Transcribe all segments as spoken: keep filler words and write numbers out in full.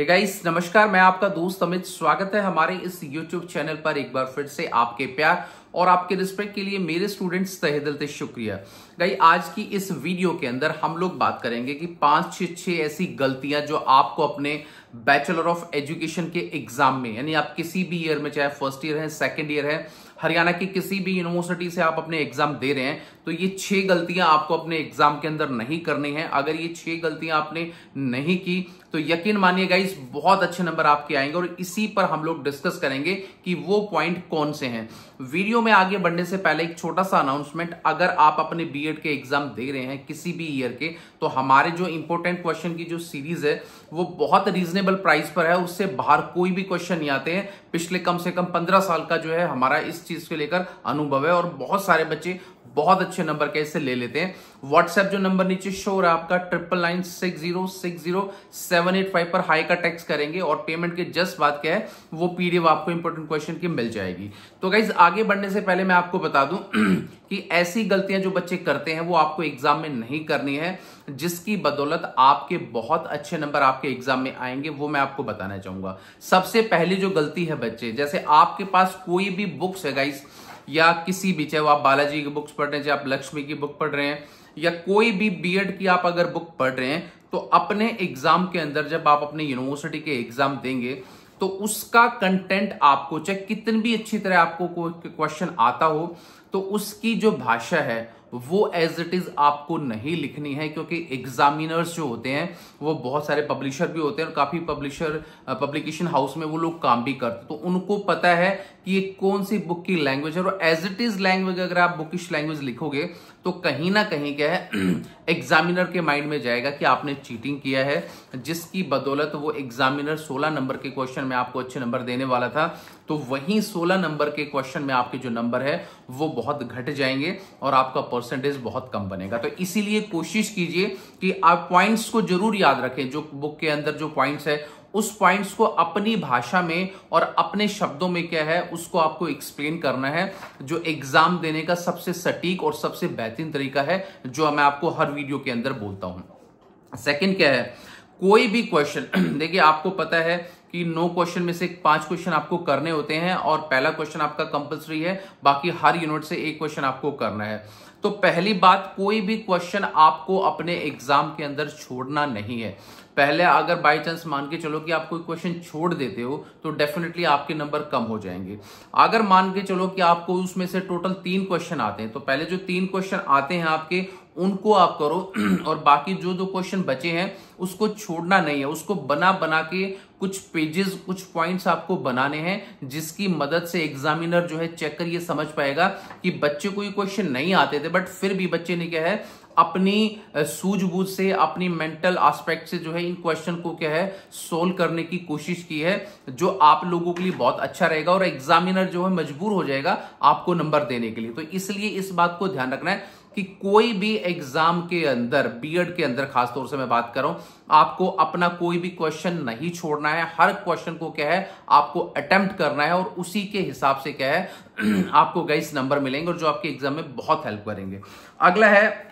Hey guys नमस्कार, मैं आपका दोस्त अमित। स्वागत है हमारे इस यूट्यूब चैनल पर। एक बार फिर से आपके प्यार और आपके रिस्पेक्ट के लिए मेरे स्टूडेंट्स तहे दिल से शुक्रिया। गाइस आज की इस वीडियो के अंदर हम लोग बात करेंगे कि पांच छह छह ऐसी गलतियां जो आपको अपने बैचलर ऑफ एजुकेशन के एग्जाम में, यानी आप किसी भी ईयर में, चाहे फर्स्ट ईयर है, सेकेंड ईयर है, हरियाणा की किसी भी यूनिवर्सिटी से आप अपने एग्जाम दे रहे हैं, तो ये छह गलतियां आपको अपने एग्जाम के अंदर नहीं करनी है। अगर ये छह गलतियां आपने नहीं की तो यकीन मानिए गाइस बहुत अच्छे नंबर आपके आएंगे। और इसी पर हम लोग डिस्कस करेंगे कि वो पॉइंट कौन से हैं। वीडियो में आगे बढ़ने से पहले एक छोटा सा अनाउंसमेंट, अगर आप अपने बीएड के एग्जाम दे रहे हैं किसी भी ईयर के, तो हमारे जो इंपॉर्टेंट क्वेश्चन की जो सीरीज है वो बहुत रीजनेबल प्राइस पर है। उससे बाहर कोई भी क्वेश्चन नहीं आते हैं। पिछले कम से कम पंद्रह साल का जो है हमारा इस चीज को लेकर अनुभव है और बहुत सारे बच्चे बहुत अच्छे नंबर कैसे ले लेते हैं। व्हाट्सएप जो नंबर नीचे शो हो रहा है आपका, triple nine six zero six zero seven eight five पर हाई का टेक्स्ट करेंगे और पेमेंट के जस्ट बात क्या है, वो पीडीएफ आपको इंपोर्टेंट क्वेश्चन की मिल जाएगी। तो गाइज आगे बढ़ने से पहले मैं आपको बता दूं कि ऐसी गलतियां जो बच्चे करते हैं वो आपको एग्जाम में नहीं करनी है, जिसकी बदौलत आपके बहुत अच्छे नंबर आपके एग्जाम में आएंगे। वो मैं आपको बताना चाहूंगा। सबसे पहली जो गलती है बच्चे, जैसे आपके पास कोई भी बुक्स है गाइज, या किसी भी, चाहे वो आप बालाजी की बुक्स पढ़ रहे हैं, चाहे आप लक्ष्मी की बुक पढ़ रहे हैं, या कोई भी बीएड की आप अगर बुक पढ़ रहे हैं, तो अपने एग्जाम के अंदर जब आप अपने यूनिवर्सिटी के एग्जाम देंगे तो उसका कंटेंट आपको, चाहे कितनी भी अच्छी तरह आपको कोई क्वेश्चन आता हो, तो उसकी जो भाषा है वो एज इट इज आपको नहीं लिखनी है। क्योंकि एग्जामिनर्स जो होते हैं वो बहुत सारे पब्लिशर भी होते हैं और काफी पब्लिशर पब्लिकेशन हाउस में वो लोग काम भी करते हैं, तो उनको पता है कि ये कौन सी बुक की लैंग्वेज है। और एज इट इज लैंग्वेज अगर आप बुकिश लैंग्वेज लिखोगे तो कहीं ना कहीं क्या है, एग्जामिनर के माइंड में जाएगा कि आपने चीटिंग किया है, जिसकी बदौलत वो एग्जामिनर सोलह नंबर के क्वेश्चन में आपको अच्छे नंबर देने वाला था, तो वहीं सोलह नंबर के क्वेश्चन में आपके जो नंबर है वो बहुत घट जाएंगे और आपका परसेंटेज बहुत कम बनेगा। तो इसीलिए कोशिश कीजिए कि आप पॉइंट्स को जरूर याद रखें। जो बुक के अंदर जो पॉइंट्स है उस पॉइंट्स को अपनी भाषा में और अपने शब्दों में क्या है उसको आपको एक्सप्लेन करना है, जो एग्जाम देने का सबसे सटीक और सबसे बेहतरीन तरीका है, जो मैं आपको हर वीडियो के अंदर बोलता हूं। सेकंड क्या है, कोई भी क्वेश्चन, देखिए आपको पता है कि नौ क्वेश्चन में से पांच क्वेश्चन आपको करने होते हैं और पहला क्वेश्चन आपका कंपलसरी है, बाकी हर यूनिट से एक क्वेश्चन आपको करना है। तो पहली बात, कोई भी क्वेश्चन आपको अपने एग्जाम के अंदर छोड़ना नहीं है। पहले अगर बाय चांस मान के चलो कि आप कोई क्वेश्चन छोड़ देते हो तो डेफिनेटली आपके नंबर कम हो जाएंगे। अगर मान के चलो कि आपको उसमें से टोटल तीन क्वेश्चन आते हैं, तो पहले जो तीन क्वेश्चन आते हैं आपके उनको आप करो और बाकी जो दो क्वेश्चन बचे हैं उसको छोड़ना नहीं है। उसको बना बना के कुछ पेजेस, कुछ पॉइंट्स आपको बनाने हैं, जिसकी मदद से एग्जामिनर जो है चेक कर ये समझ पाएगा कि बच्चे को ये क्वेश्चन नहीं आते थे, बट फिर भी बच्चे ने क्या है अपनी सूझबूझ से, अपनी मेंटल एस्पेक्ट से जो है इन क्वेश्चन को क्या है सोल्व करने की कोशिश की है, जो आप लोगों के लिए बहुत अच्छा रहेगा और एग्जामिनर जो है मजबूर हो जाएगा आपको नंबर देने के लिए। तो इसलिए इस बात को ध्यान रखना है कि कोई भी एग्जाम के अंदर, बीएड के अंदर खासतौर से मैं बात कर रहा हूं, आपको अपना कोई भी क्वेश्चन नहीं छोड़ना है। हर क्वेश्चन को क्या है आपको अटेम्प्ट करना है और उसी के हिसाब से क्या है आपको गाइस नंबर मिलेंगे और जो आपके एग्जाम में बहुत हेल्प करेंगे। अगला है,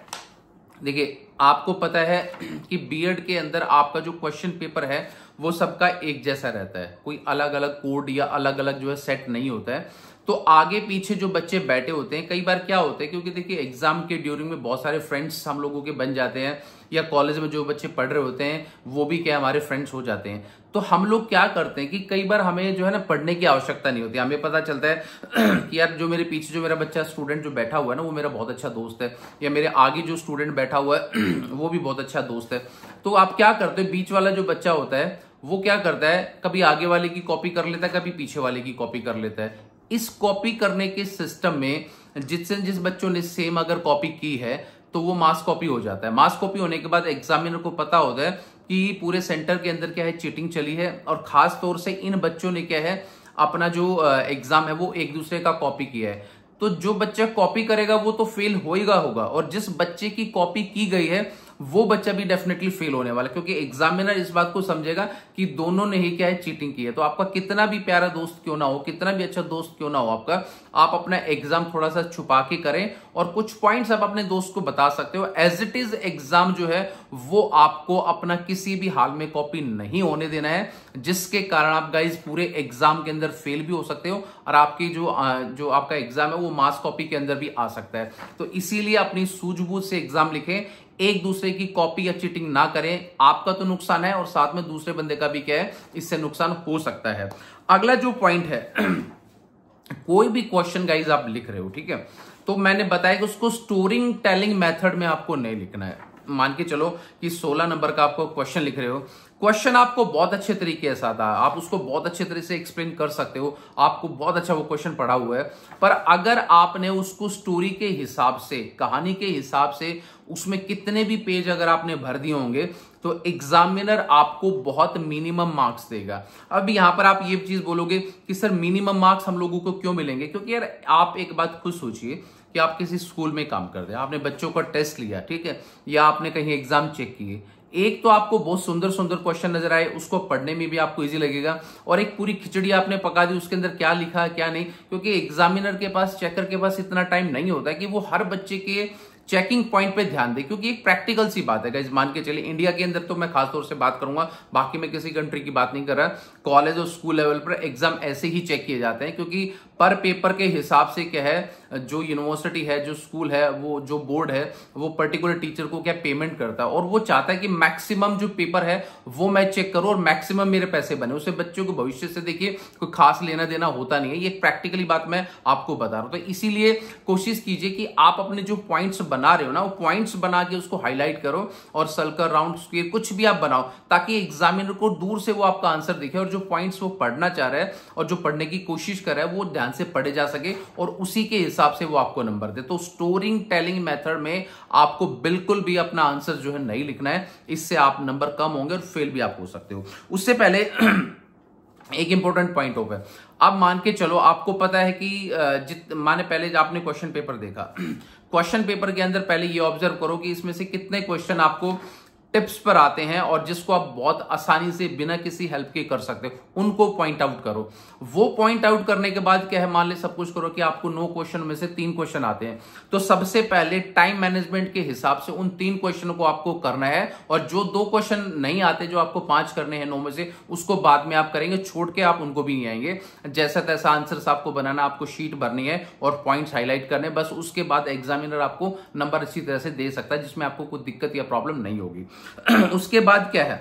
देखिए आपको पता है कि बीएड के अंदर आपका जो क्वेश्चन पेपर है वो सबका एक जैसा रहता है, कोई अलग अलग कोड या अलग अलग जो है सेट नहीं होता है। तो आगे पीछे जो बच्चे बैठे होते हैं, कई बार क्या होता है, क्योंकि देखिए एग्जाम के ड्यूरिंग में बहुत सारे फ्रेंड्स हम लोगों के बन जाते हैं, या कॉलेज में जो बच्चे पढ़ रहे होते हैं वो भी क्या हमारे फ्रेंड्स हो जाते हैं। तो हम लोग क्या करते हैं कि कई बार हमें जो है ना पढ़ने की आवश्यकता नहीं होती, हमें पता चलता है कि यार जो मेरे पीछे जो मेरा बच्चा स्टूडेंट जो बैठा हुआ है ना वो मेरा बहुत अच्छा दोस्त है, या मेरे आगे जो स्टूडेंट बैठा हुआ है वो भी बहुत अच्छा दोस्त है। तो आप क्या करते हो, बीच वाला जो बच्चा होता है वो क्या करता है, कभी आगे वाले की कॉपी कर लेता है, कभी पीछे वाले की कॉपी कर लेता है। इस कॉपी करने के सिस्टम में जिससे जिस बच्चों ने सेम अगर कॉपी की है तो वो मास कॉपी हो जाता है। मास कॉपी होने के बाद एग्जामिनर को पता होता है कि पूरे सेंटर के अंदर क्या है चीटिंग चली है, और खास तौर से इन बच्चों ने क्या है अपना जो एग्जाम है वो एक दूसरे का कॉपी किया है। तो जो बच्चा कॉपी करेगा वो तो फेल होएगा होगा, और जिस बच्चे की कॉपी की गई है वो बच्चा भी डेफिनेटली फेल होने वाला है, क्योंकि एग्जामिनर इस बात को समझेगा कि दोनों ने ही क्या है, चीटिंग की है। तो आपका कितना भी प्यारा दोस्त क्यों ना हो, कितना भी अच्छा दोस्त क्यों ना हो आपका, आप अपना एग्जाम थोड़ा सा छुपा के करें और कुछ पॉइंट्स आप अपने दोस्त को बता सकते हो। एज इट इज एग्जाम जो है वो आपको अपना किसी भी हाल में कॉपी नहीं होने देना है, जिसके कारण आप गाइज पूरे एग्जाम के अंदर फेल भी हो सकते हो और आपकी जो जो आपका एग्जाम है वो मास कॉपी के अंदर भी आ सकता है। तो इसीलिए अपनी सूझबूझ से एग्जाम लिखें, एक दूसरे की कॉपी या चीटिंग ना करें। आपका तो नुकसान है और साथ में दूसरे बंदे का भी क्या है, इससे नुकसान हो सकता है। अगला जो पॉइंट है, कोई भी क्वेश्चन गाइज आप लिख रहे हो, ठीक है, तो मैंने बताया कि उसको स्टोरिंग टेलिंग मेथड में आपको नहीं लिखना है। मान के चलो कि सोलह नंबर का आपको क्वेश्चन लिख रहे हो, क्वेश्चन आपको बहुत अच्छे तरीके से आता है, आप उसको बहुत अच्छे तरीके से एक्सप्लेन कर सकते हो, आपको बहुत अच्छा वो क्वेश्चन पढ़ा हुआ है, पर अगर आपने उसको स्टोरी के हिसाब से, कहानी के हिसाब से, उसमें कितने भी पेज अगर आपने भर दिए होंगे, तो एग्जामिनर आपको बहुत मिनिमम मार्क्स देगा। अब यहां पर आप ये चीज बोलोगे कि सर मिनिमम मार्क्स हम लोगों को क्यों मिलेंगे, क्योंकि यार आप एक बात खुद सोचिए कि आप किसी स्कूल में काम करते हैं, आपने बच्चों का टेस्ट लिया, ठीक है, या आपने कहीं एग्जाम चेक किए, एक तो आपको बहुत सुंदर सुंदर क्वेश्चन नजर आए, उसको पढ़ने में भी आपको इजी लगेगा, और एक पूरी खिचड़ी आपने पका दी, उसके अंदर क्या लिखा है क्या नहीं, क्योंकि एग्जामिनर के पास, चेकर के पास इतना टाइम नहीं होता कि वो हर बच्चे के चेकिंग पॉइंट पे ध्यान दे, क्योंकि एक प्रैक्टिकल सी बात है गाइस। मान के चलिए इंडिया के अंदर तो मैं खासतौर से बात करूंगा, बाकी मैं किसी कंट्री की बात नहीं कर रहा, कॉलेज और स्कूल लेवल पर एग्जाम ऐसे ही चेक किए जाते हैं, क्योंकि पर पेपर के हिसाब से क्या है, जो यूनिवर्सिटी है, जो स्कूल है, वो जो बोर्ड है, वो पर्टिकुलर टीचर को क्या पेमेंट करता है और वो चाहता है कि मैक्सिमम जो पेपर है वो मैं चेक करूं और मैक्सिमम मेरे पैसे बने। उसे बच्चों को भविष्य से देखिए कोई खास लेना देना होता नहीं है, ये प्रैक्टिकली बात मैं आपको बता रहा हूं। तो इसीलिए कोशिश कीजिए कि आप अपने जो पॉइंट्स बना रहे हो ना, वो पॉइंट्स बना के उसको हाईलाइट करो, और सर्कल, राउंड, स्क्वायर कुछ भी आप बनाओ, ताकि एग्जामिनर को दूर से वो आपका आंसर दिखे और जो पॉइंट्स वो पढ़ना चाह रहा है और जो पढ़ने की कोशिश कर रहा है वो ध्यान से पढ़े जा सके और उसी के हिसाब से वो आपको नंबर दे। तो स्टोरिंग टेलिंग मेथड में आपको बिल्कुल भी अपना आंसर जो है नहीं लिखना है, इससे आप नंबर कम होंगे और फेल भी आप हो सकते हो। उससे पहले एक इंपॉर्टेंट पॉइंट हो गया, अब मान के चलो आपको पता है कि जित माने पहले आपने क्वेश्चन पेपर देखा, क्वेश्चन पेपर के अंदर पहले ये ऑब्जर्व करो कि इसमें से कितने क्वेश्चन आपको टिप्स पर आते हैं और जिसको आप बहुत आसानी से बिना किसी हेल्प के कर सकते हो, उनको पॉइंट आउट करो। वो पॉइंट आउट करने के बाद क्या है, मान ले सब कुछ करो कि आपको नौ क्वेश्चन में से तीन क्वेश्चन आते हैं, तो सबसे पहले टाइम मैनेजमेंट के हिसाब से उन तीन क्वेश्चनों को आपको करना है, और जो दो क्वेश्चन नहीं आते, जो आपको पांच करने हैं नौ में से, उसको बाद में आप करेंगे, छोड़ के आप उनको भी नहीं आएंगे। जैसा तैसा आंसर्स आपको बनाना, आपको शीट भरनी है और पॉइंट्स हाईलाइट करने, बस उसके बाद एग्जामिनर आपको नंबर अच्छी तरह से दे सकता है, जिसमें आपको कोई दिक्कत या प्रॉब्लम नहीं होगी। उसके बाद क्या है,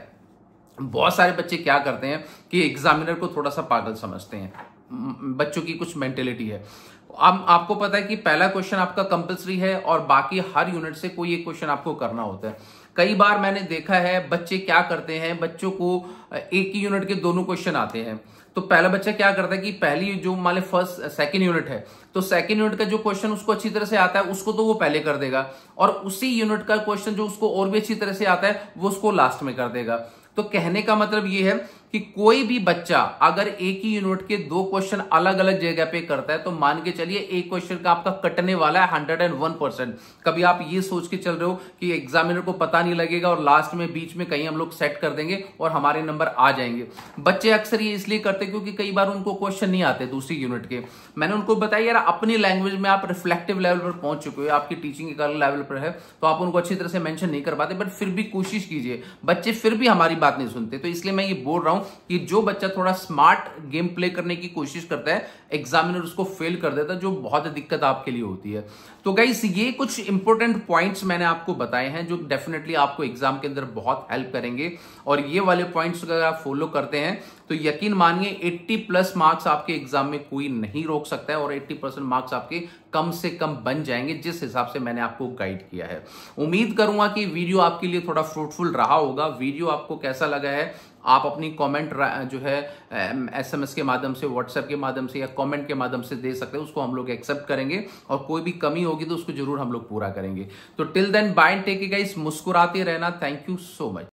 बहुत सारे बच्चे क्या करते हैं कि एग्जामिनर को थोड़ा सा पागल समझते हैं, बच्चों की कुछ मेंटेलिटी है। अब आपको पता है कि पहला क्वेश्चन आपका कंपलसरी है और बाकी हर यूनिट से कोई एक क्वेश्चन आपको करना होता है। कई बार मैंने देखा है बच्चे क्या करते हैं, बच्चों को एक ही यूनिट के दोनों क्वेश्चन आते हैं, तो पहला बच्चा क्या करता है कि पहली जो मान ली फर्स्ट सेकंड यूनिट है, तो सेकंड यूनिट का जो क्वेश्चन उसको अच्छी तरह से आता है उसको तो वो पहले कर देगा, और उसी यूनिट का क्वेश्चन जो उसको और भी अच्छी तरह से आता है वो उसको लास्ट में कर देगा। तो कहने का मतलब ये है कि कोई भी बच्चा अगर एक ही यूनिट के दो क्वेश्चन अलग अलग जगह पे करता है, तो मान के चलिए एक क्वेश्चन का आपका कटने वाला है हंड्रेड एंड वन परसेंट। कभी आप ये सोच के चल रहे हो कि एग्जामिनर को पता नहीं लगेगा और लास्ट में बीच में कहीं हम लोग सेट कर देंगे और हमारे नंबर आ जाएंगे। बच्चे अक्सर ये इसलिए करते हैं क्योंकि कई बार उनको क्वेश्चन नहीं आते दूसरी यूनिट के। मैंने उनको बताया यार अपनी लैंग्वेज में आप रिफ्लेक्टिव लेवल पर पहुंच चुके हो, आपकी टीचिंग एक अलग लेवल पर है, तो आप उनको अच्छी तरह से मेंशन नहीं कर पाते, बट फिर भी कोशिश कीजिए। बच्चे फिर भी हमारी बात नहीं सुनते, तो इसलिए मैं ये बोल रहा हूं कि जो बच्चा थोड़ा स्मार्ट गेम प्ले करने की कोशिश करता है, एग्जामिनर उसको फेल कर देता है, जो बहुत दिक्कत आपके लिए होती है। तो गाइस ये कुछ इंपॉर्टेंट पॉइंट्स मैंने आपको बताए हैं जो डेफिनेटली आपको एग्जाम के अंदर बहुत हेल्प करेंगे, और ये वाले पॉइंट्स अगर आप फॉलो करते हैं तो यकीन मानिए अस्सी प्लस मार्क्स आपके एग्जाम में कोई नहीं रोक सकता है, और अस्सी परसेंट मार्क्स आपके कम से कम बन जाएंगे, जिस हिसाब से मैंने आपको गाइड किया है। उम्मीद करूंगा कि वीडियो आपके लिए थोड़ा फ्रूटफुल रहा होगा। वीडियो आपको कैसा लगा है आप अपनी कमेंट जो है एसएमएस के माध्यम से, व्हाट्सएप के माध्यम से या कमेंट के माध्यम से दे सकते हैं, उसको हम लोग एक्सेप्ट करेंगे, और कोई भी कमी होगी तो उसको जरूर हम लोग पूरा करेंगे। तो till then bye, take care guys, मुस्कुराते रहना। Thank you so much.